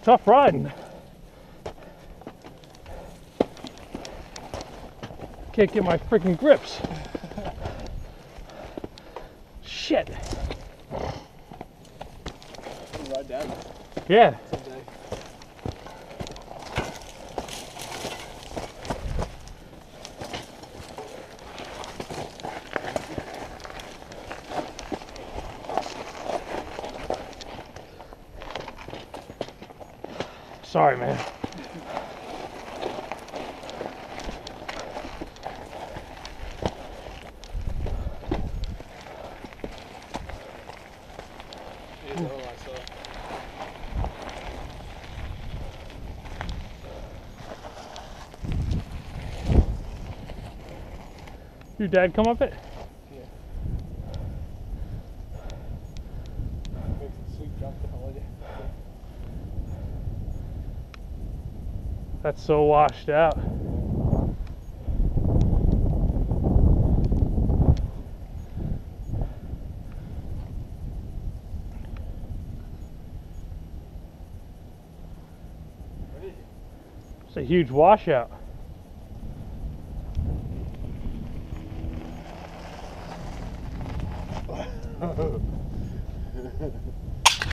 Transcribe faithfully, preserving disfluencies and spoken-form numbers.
tough riding. Can't get my freaking grips. Shit. Ride down. Yeah. Someday. Sorry, man. Your dad come up it? Yeah. Makes a sweet jump to holiday. That's so washed out. It's a huge washout.